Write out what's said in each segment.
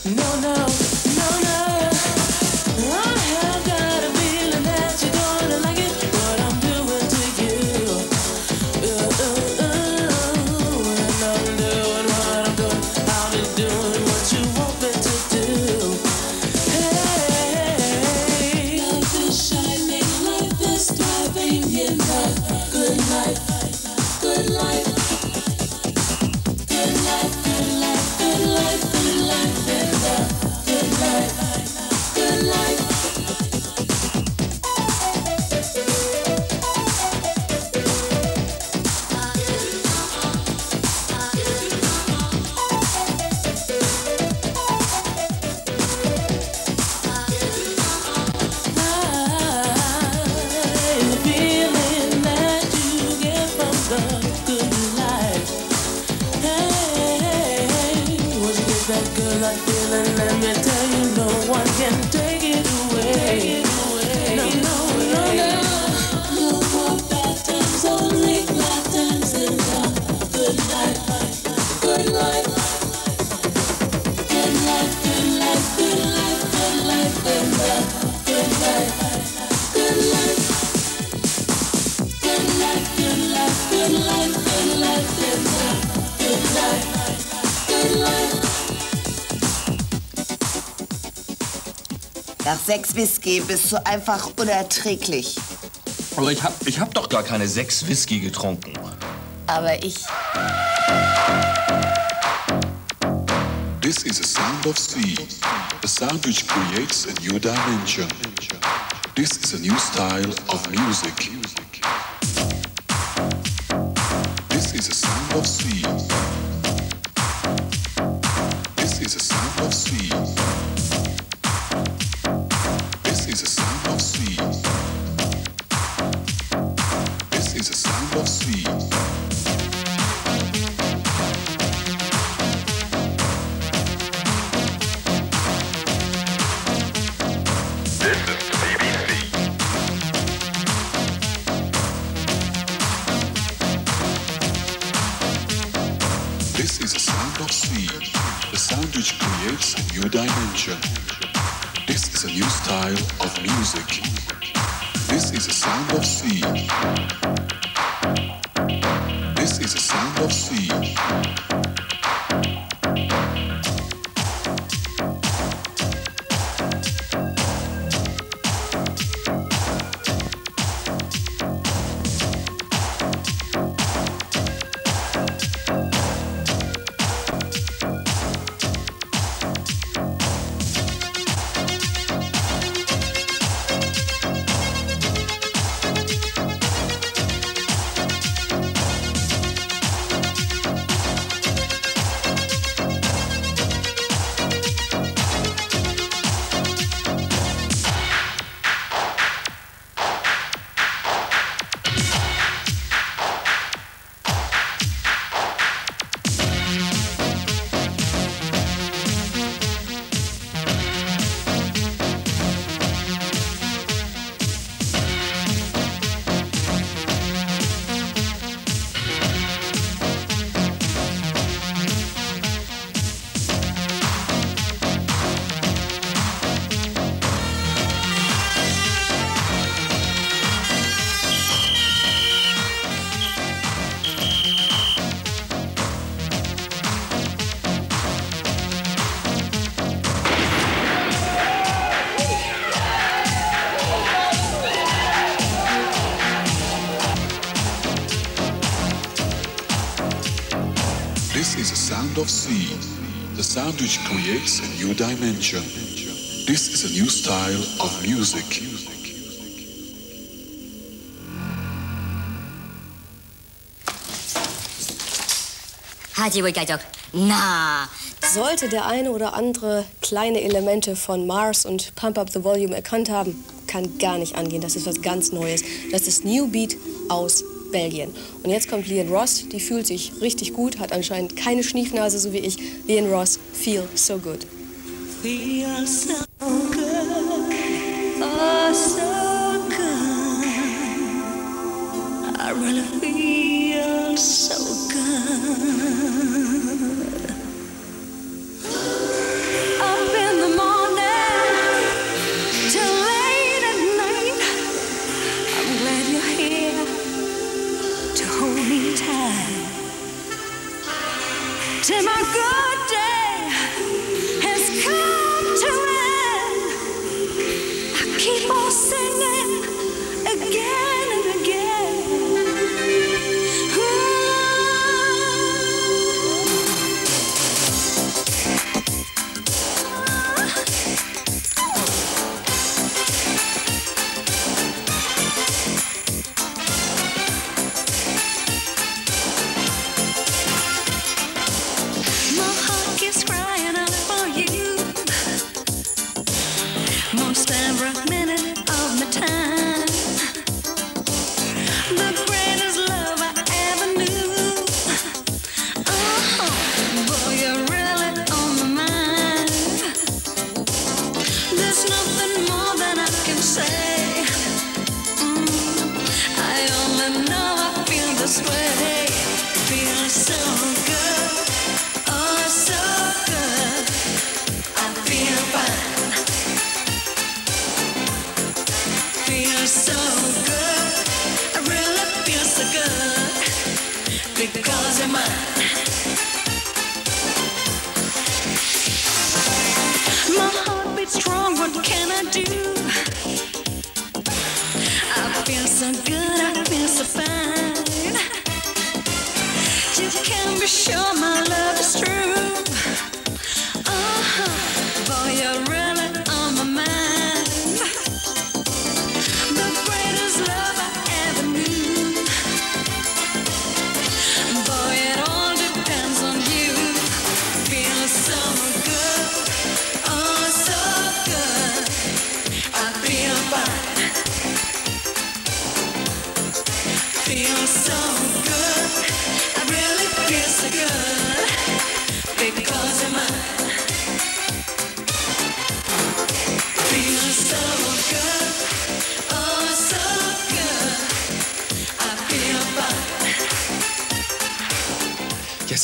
Nach 6 Whisky bist du einfach unerträglich. Aber ich hab doch gar keine 6 Whisky getrunken. Aber ich. This is a sound of sea, a sound which creates a new dimension. This is a new style of music. This is a sound of sea. This is a sound of sea. This is a sound of sea. This is a sound of sea. This is a sound of sea, the sound which creates a new dimension. This is a new style of music. This is a sound of sea. This is a sound of sea. This is a sound of sea, the sound which creates a new dimension. This is a new style of music. Sollte der eine oder andere kleine Elemente von Mars und Pump Up the Volume erkannt haben, kann gar nicht angehen. Das ist was ganz Neues. Das ist New Beat aus Belgien. Und jetzt kommt Leon Ross, die fühlt sich richtig gut, hat anscheinend keine Schniefnase, so wie ich. Leon Ross, Feel So Good. Feel so good, oh so good. I really feel so good. Oh.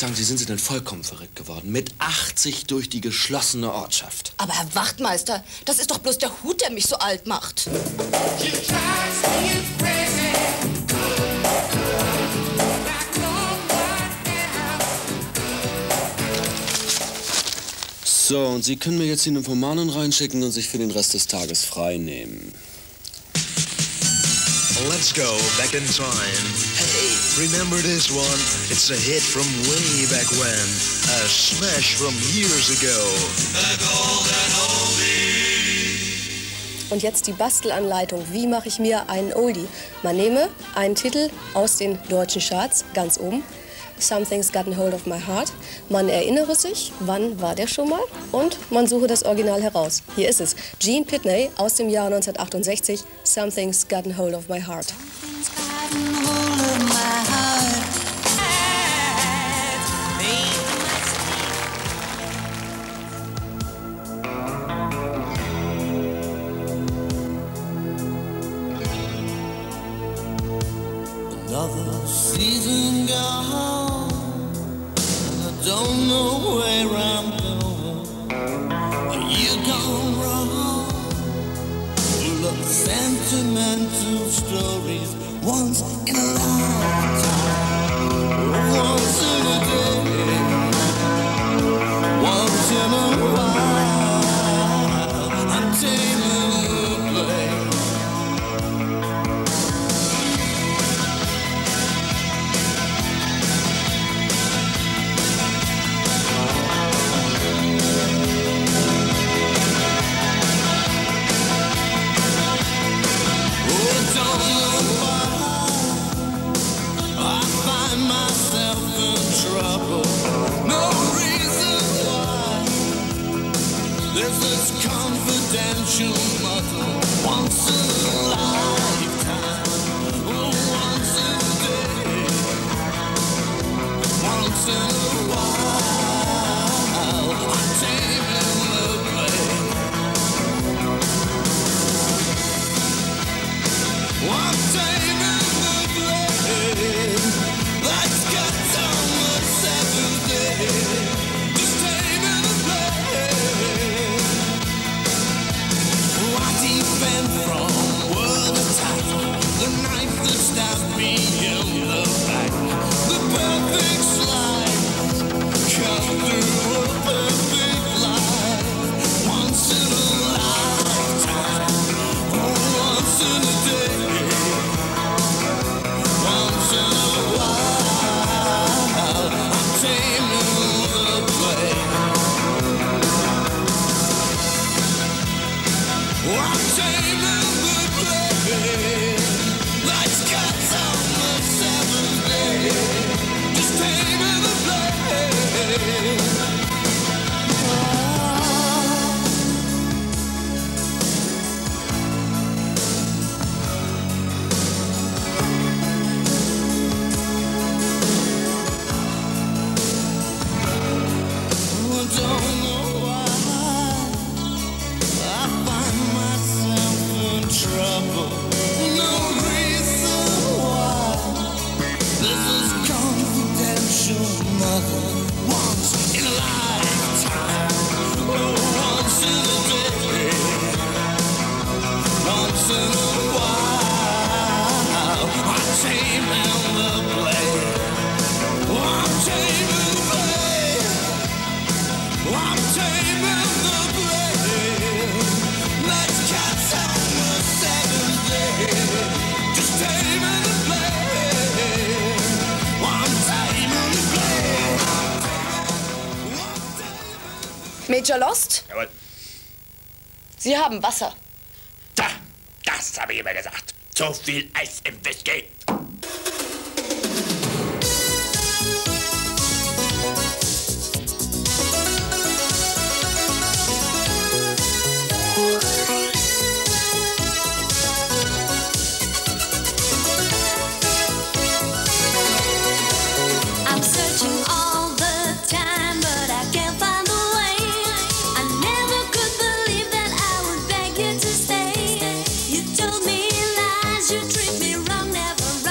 sagen, Sie sind denn vollkommen verrückt geworden. Mit 80 durch die geschlossene Ortschaft. Aber Herr Wachtmeister, das ist doch bloß der Hut, der mich so alt macht. So, und Sie können mir jetzt die Nymphomanen reinschicken und sich für den Rest des Tages frei nehmen. Let's go back in time. Hey, remember this one? It's a hit from way back when. A smash from years ago. The golden oldie. Und jetzt die Bastelanleitung. Wie mache ich mir einen Oldie? Man nehme einen Titel aus den deutschen Charts, ganz oben. Something's Gotten Hold of My Heart. Man erinnere sich, wann war der schon mal? Und man suche das Original heraus. Hier ist es. Gene Pitney aus dem Jahr 1968. Something's Gotten Hold of My Heart. Another season gone. Don't know where I'm going. You gone wrong. Full of sentimental stories. Once in a lifetime. Once in a day. Once in a while. I'm taming the play. There's this confidential mother once in a lifetime, once in a day, once in a while. I'm taming the play. I'm taming the play. That's got on the seventh day. Just taming the play. Defend from word attack, the knife that stabbed me in the back, the perfect slide, cut through a perfect life, once in a lifetime, once in a day, once in a while, I'm taming the play. I'm taming the play. Lights cut on the seventh day. Just taming the play. I don't know why I find myself in trouble. No reason why. This is confidential, mother. Once in a lifetime, once in a day, once in a while. I'm taming the play. I'm taming the play. I'm taming the play. Let's catch on the seventh day. Just taming the play. I'm taming the play. Major Lost? Jawohl. Sie haben Wasser. Da, das habe ich immer gesagt. So viel Eis im Whisky. I'm searching all the time, but I can't find the way. I never could believe that I would beg you to stay. You told me lies, you treat me wrong, never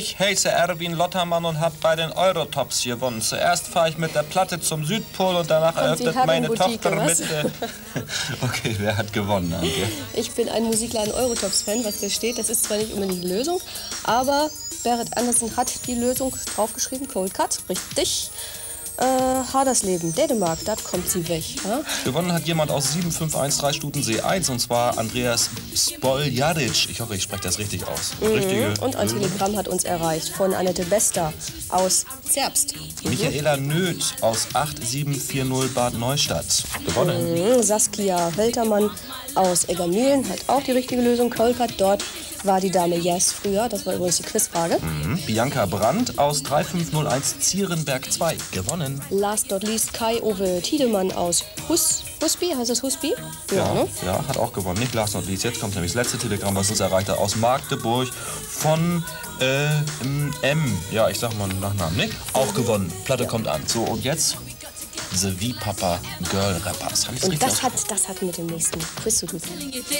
Ich heiße Erwin Lottermann und habe bei den Eurotops gewonnen. Zuerst fahre ich mit der Platte zum Südpol und danach eröffnet meine Tochter mit... Okay, wer hat gewonnen, Anke? Ich bin ein Musikladen Eurotops-Fan, was da steht. Das ist zwar nicht unbedingt die Lösung, aber Berit Andersen hat die Lösung draufgeschrieben. Cold Cut, richtig. Hadersleben, Dänemark, da kommt sie weg. Ja? Gewonnen hat jemand aus 7513 Stutensee 1, und zwar Andreas Spoljaric. Ich hoffe, ich spreche das richtig aus. Und ein Telegramm hat uns erreicht von Annette Bester aus Zerbst. Michaela Nöth aus 8740 Bad Neustadt. Gewonnen. Saskia Höltermann aus Eggermühlen hat auch die richtige Lösung. Kolkat, dort war die Dame Yes früher. Das war übrigens die Quizfrage. Bianca Brandt aus 3501 Zierenberg 2. Gewonnen. Last not least Kai-Ove Tiedemann aus Husby. Heißt das Husby? Ja, hat auch gewonnen. Nicht last not least. Jetzt kommt nämlich das letzte Telegramm, was uns erreicht hat. Aus Magdeburg von M. Ja, ich sag mal einen Nachnamen, nicht? Auch gewonnen. Platte kommt an. So, und jetzt The V-Papa Girl Rappers. Und das hat mit dem nächsten Quiz zu tun.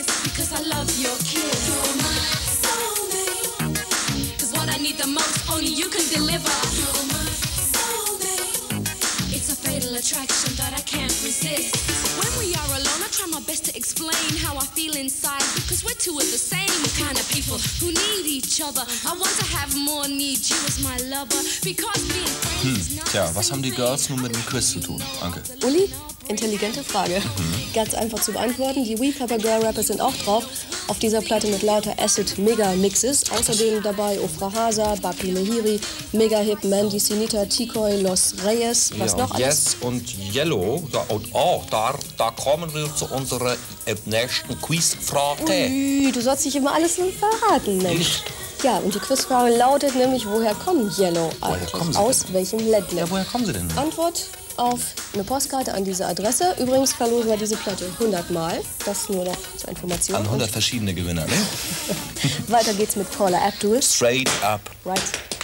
Attraction that I can't resist. When we are alone, I try my best to explain how I feel inside, because we're two of the same kind of people who need each other. I want to have more, need you as my lover, because being friends is not. Tja, was haben die Girls nun mit dem Quiz zu tun, Anke? Uli, intelligente Frage. Ganz einfach zu beantworten. Die V-Papa Girl Rappers sind auch drauf. Auf dieser Platte mit lauter Acid-Mega-Mixes. Außerdem dabei Ofra Hasa, Baki Lehiri, Mega-Hip, Mandy, Sinita, Tikoy, Los Reyes. Was noch alles? Yes und Yellow. Ja, und auch da kommen wir zu unserer nächsten Quizfrage. Ui, du sollst nicht immer alles verraten, Mensch. Ja, und die Quizfrage lautet nämlich, woher kommen Yellow eigentlich? Aus welchem Ländle? Ja, woher kommen sie denn? Antwort auf eine Postkarte an diese Adresse. Übrigens verlosen wir diese Platte 100 Mal. Das nur noch zur Information. An 100 verschiedene Gewinner, ne? Weiter geht's mit Paula Abdul. Straight up. Right.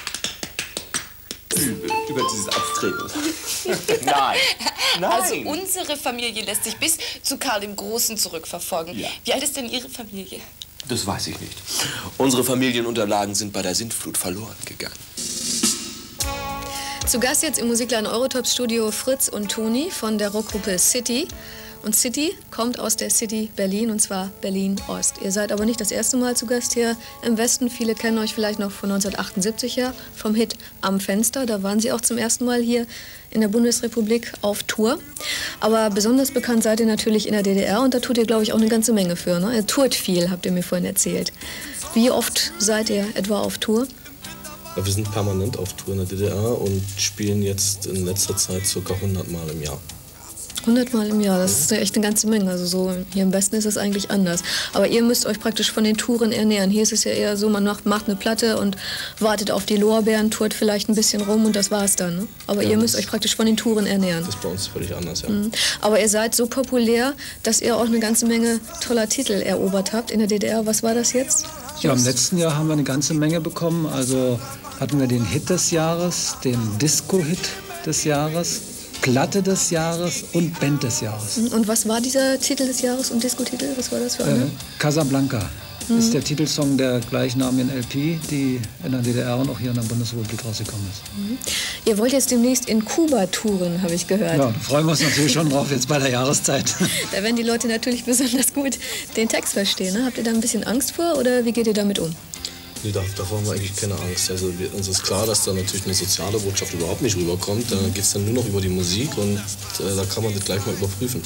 Über dieses Abtreten. Nein. Also unsere Familie lässt sich bis zu Karl dem Großen zurückverfolgen. Ja. Wie alt ist denn Ihre Familie? Das weiß ich nicht. Unsere Familienunterlagen sind bei der Sintflut verloren gegangen. Zu Gast jetzt im Musikladen Eurotops Studio Fritz und Toni von der Rockgruppe City. Und City kommt aus der City Berlin, und zwar Berlin-Ost. Ihr seid aber nicht das erste Mal zu Gast hier im Westen. Viele kennen euch vielleicht noch von 1978 her, vom Hit Am Fenster. Da waren sie auch zum ersten Mal hier in der Bundesrepublik auf Tour. Aber besonders bekannt seid ihr natürlich in der DDR, und da tut ihr, glaube ich, auch eine ganze Menge für. Ne? Ihr tourt viel, habt ihr mir vorhin erzählt. Wie oft seid ihr etwa auf Tour? Ja, wir sind permanent auf Tour in der DDR und spielen jetzt in letzter Zeit ca. 100 Mal im Jahr. 100 Mal im Jahr, das ist ja echt eine ganze Menge. Also so hier im Westen ist es eigentlich anders. Aber ihr müsst euch praktisch von den Touren ernähren. Hier ist es ja eher so, man macht eine Platte und wartet auf die Lorbeeren, tourt vielleicht ein bisschen rum und das war's dann. Ne? Aber ja, ihr müsst euch praktisch von den Touren ernähren. Das ist bei uns völlig anders, ja. Aber ihr seid so populär, dass ihr auch eine ganze Menge toller Titel erobert habt in der DDR. Was war das jetzt? Ja, im letzten Jahr haben wir eine ganze Menge bekommen. Also hatten wir den Hit des Jahres, den Disco-Hit des Jahres, Platte des Jahres und Band des Jahres. Und was war dieser Titel des Jahres und Disco-Titel? Was war das für eine? Casablanca ist der Titelsong der gleichnamigen LP, die in der DDR und auch hier in der Bundesrepublik rausgekommen ist. Ihr wollt jetzt demnächst in Kuba touren, habe ich gehört. Ja, da freuen wir uns natürlich schon drauf, jetzt bei der Jahreszeit. Da werden die Leute natürlich besonders gut den Text verstehen. Ne? Habt ihr da ein bisschen Angst vor oder wie geht ihr damit um? Nee, davor haben wir eigentlich keine Angst. Also uns ist klar, dass da natürlich eine soziale Botschaft überhaupt nicht rüberkommt. Da geht es dann nur noch über die Musik und da kann man das gleich mal überprüfen.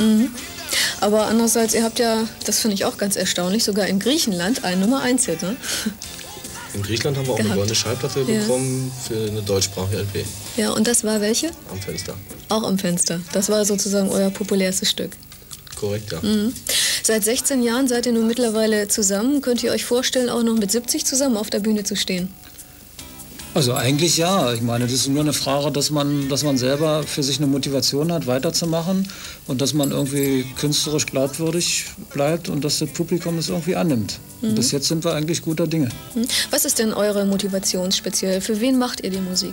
Aber andererseits, ihr habt ja, das finde ich auch ganz erstaunlich, sogar in Griechenland einen Nummer-1-Hit, ne? In Griechenland haben wir auch eine goldene Schallplatte bekommen für eine deutschsprachige LP. Ja, und das war welche? Am Fenster. Auch Am Fenster. Das war sozusagen euer populärstes Stück. Korrekt, ja. Seit 16 Jahren seid ihr nun mittlerweile zusammen. Könnt ihr euch vorstellen, auch noch mit 70 zusammen auf der Bühne zu stehen? Also eigentlich ja. Ich meine, das ist nur eine Frage, dass man selber für sich eine Motivation hat, weiterzumachen und dass man irgendwie künstlerisch glaubwürdig bleibt und dass das Publikum es irgendwie annimmt. Und bis jetzt sind wir eigentlich guter Dinge. Was ist denn eure Motivation speziell? Für wen macht ihr die Musik?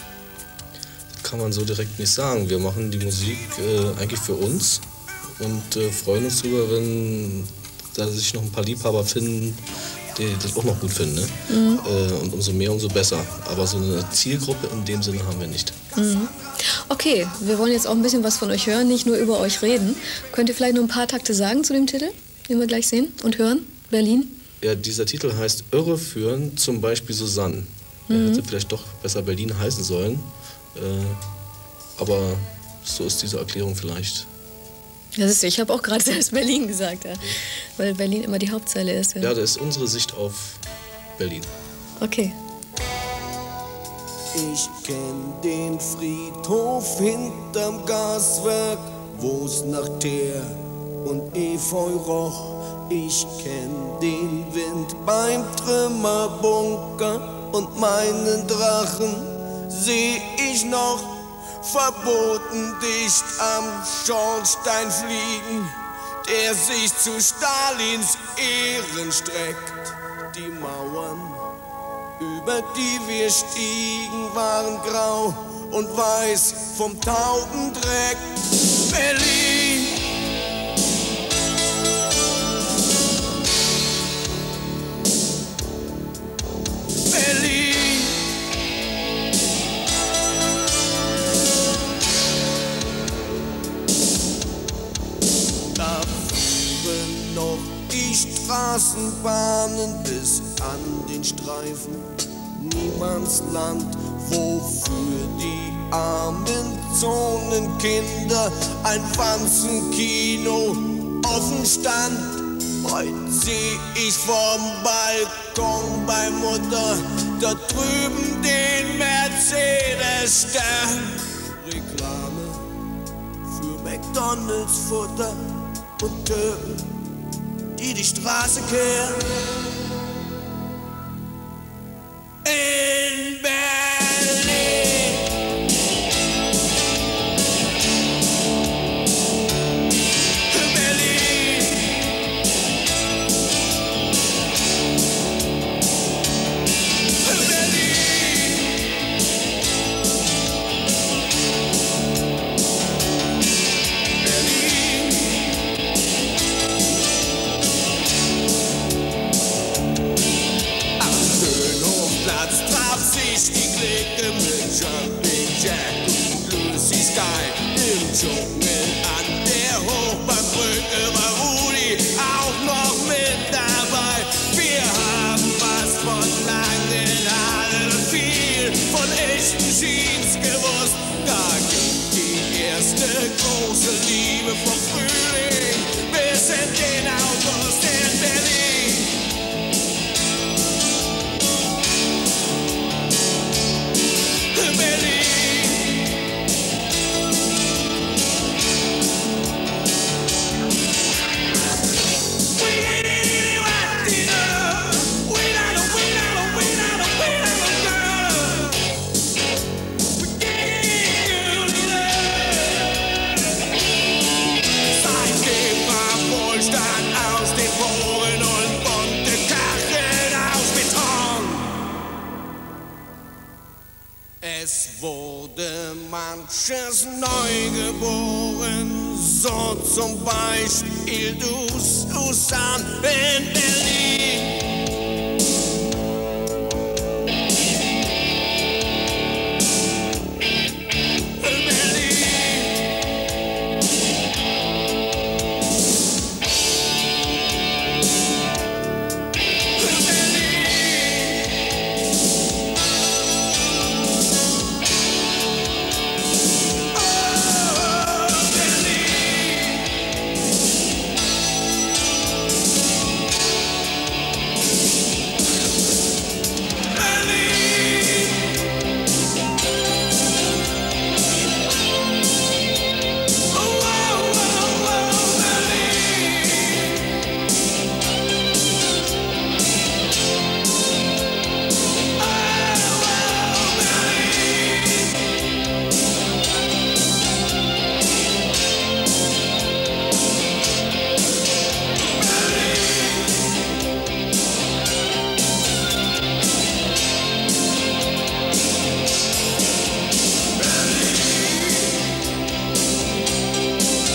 Das kann man so direkt nicht sagen. Wir machen die Musik eigentlich für uns und freuen uns darüber, wenn da sich noch ein paar Liebhaber finden, die das auch noch gut finden. Ne? Und umso mehr, umso besser. Aber so eine Zielgruppe in dem Sinne haben wir nicht. Okay, wir wollen jetzt auch ein bisschen was von euch hören, nicht nur über euch reden. Könnt ihr vielleicht noch ein paar Takte sagen zu dem Titel, den wir gleich sehen und hören? Berlin? Ja, dieser Titel heißt Irreführen, zum Beispiel Susanne. Er hätte vielleicht doch besser Berlin heißen sollen. Aber so ist diese Erklärung vielleicht. Ja, siehst du, ich habe auch gerade selbst Berlin gesagt, ja. Weil Berlin immer die Hauptzeile ist. Ja, das ist unsere Sicht auf Berlin. Okay. Ich kenn den Friedhof hinterm Gaswerk, wo's nach Teer und Efeu roch. Ich kenn den Wind beim Trümmerbunker und meinen Drachen seh ich noch verboten dicht am Schornstein fliegen, der sich zu Stalins Ehren streckt. Die Mauern, über die wir stiegen, waren grau und weiß vom Taubendreck. Berlin, Berlin. Da fuhren noch die Straßenbahnen bis an den Streifen. Niemandsland, wofür die armen Zonenkinder ein Wanzenkino offen stand. Heute seh ich vom Balkon bei Mutter dort drüben den Mercedes-Stern. Reklame für McDonalds-Futter und Türken, die die Straße kehren. In Berlin. Berlin. Traf sich die Clique mit Jumping Jack und Lucy Sky im Dschungel an der Hochbahnbrücke war Rudi auch noch mit dabei. Wir haben was von langen Haaren und viel von echten Jeans gewusst. Da ging die erste große Liebe vom Frühling bis in den August in Berlin. Es wurde manches neu geboren, so zum Beispiel du, Susanne, in Berlin.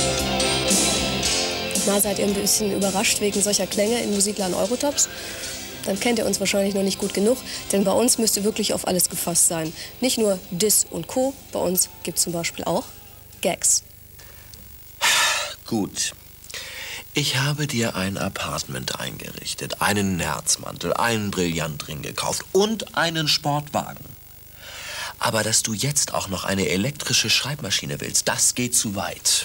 Seid ihr ein bisschen überrascht wegen solcher Klänge in Musikladen Eurotops? dann kennt ihr uns wahrscheinlich noch nicht gut genug, denn bei uns müsst ihr wirklich auf alles gefasst sein. Nicht nur Dis und Co., bei uns gibt es zum Beispiel auch Gags. Gut. Ich habe dir ein Apartment eingerichtet, einen Nerzmantel, einen Brillantring gekauft und einen Sportwagen. Aber dass du jetzt auch noch eine elektrische Schreibmaschine willst, das geht zu weit.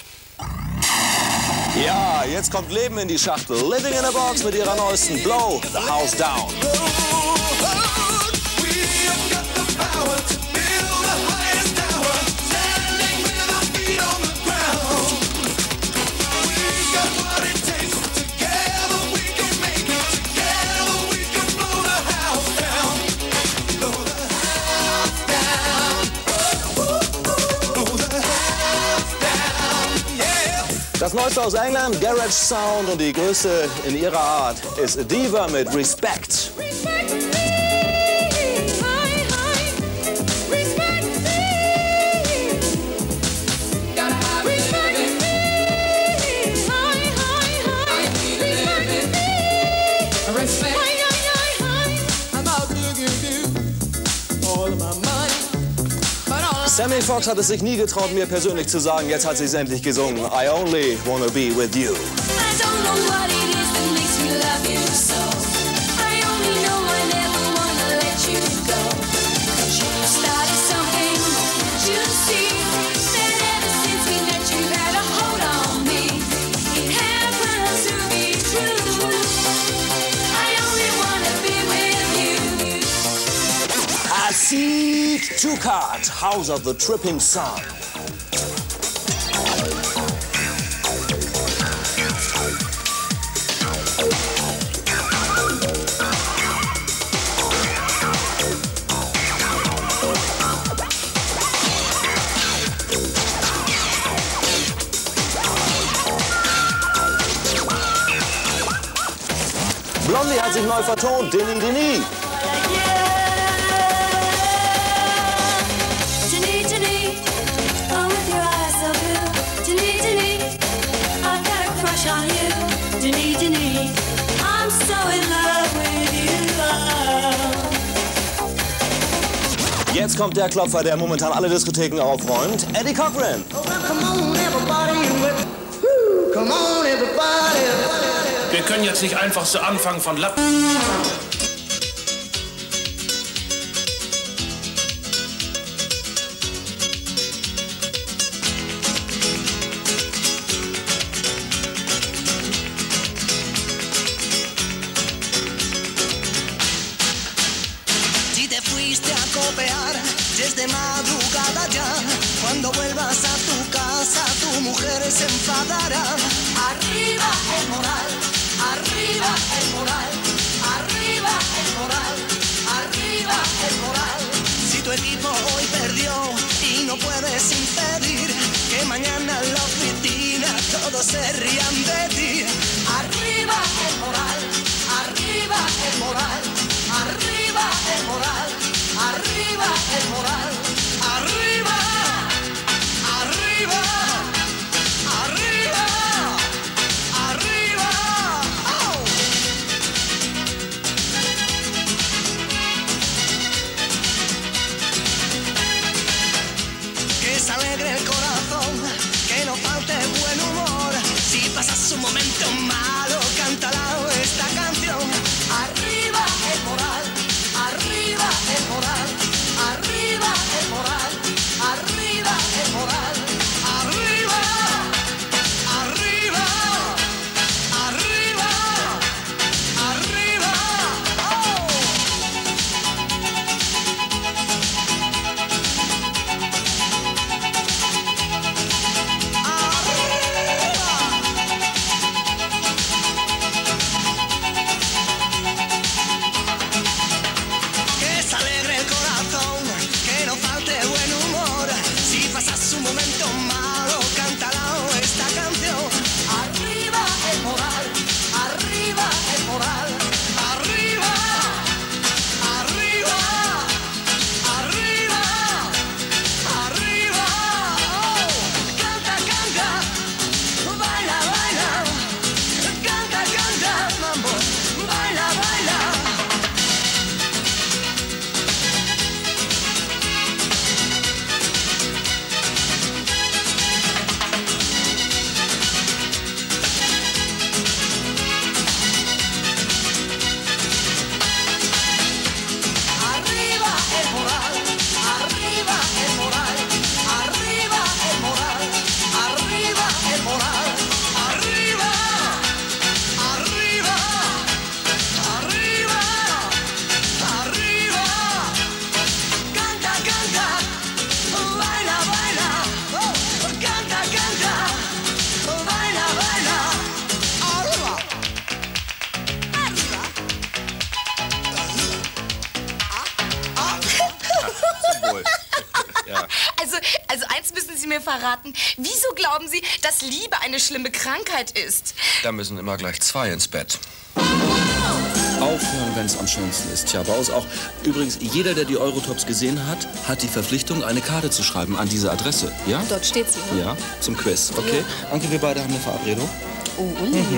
Ja, jetzt kommt Leben in die Schachtel. Living in a Box mit ihrer neuesten Blow the House Down. Das Neueste aus England, Garage Sound, und die größte in ihrer Art ist Diva mit Respect. Sammy Fox hat es sich nie getraut, mir persönlich zu sagen, jetzt hat sie es endlich gesungen. I only wanna be with you. Acid Tukat, House of the Tripping Sun. Blondie hat sich neu vertont, Dini Dini. Jetzt kommt der Klopfer, der momentan alle Diskotheken aufräumt, Eddie Cochran. Wir können jetzt nicht einfach so anfangen von Lappen. Desde madrugada ya, cuando vuelvas a tu casa, tu mujer se enfadará. Arriba el moral, arriba el moral, arriba el moral, arriba el moral. Si tu equipo hoy perdió y no puedes impedir que mañana en la oficina todos se rían de ti. Arriba el moral, arriba el moral, arriba el moral. Arriba el moral, arriba, arriba, arriba, arriba. Oh. Que se alegre el corazón, que no falte buen humor. Si pasas un momento malo, cántala esta canción. Arriba el moral. Arriba el moral, arriba verraten. Wieso glauben Sie, dass Liebe eine schlimme Krankheit ist? Da müssen immer gleich 2 ins Bett. Aufhören, wenn es am schönsten ist. Tja, Baus auch. Übrigens, jeder, der die Eurotops gesehen hat, hat die Verpflichtung, eine Karte zu schreiben an diese Adresse. Ja? Dort steht sie. Ne? Ja, zum Quiz. Okay. Ja. Anke, wir beide haben eine Verabredung. Oh,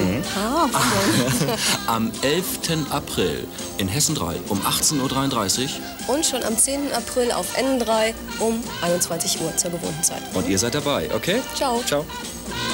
Am 11. April in Hessen 3 um 18:33 Uhr. Und schon am 10. April auf N3 um 21 Uhr zur gewohnten Zeit. Und ihr seid dabei, okay? Ciao. Ciao.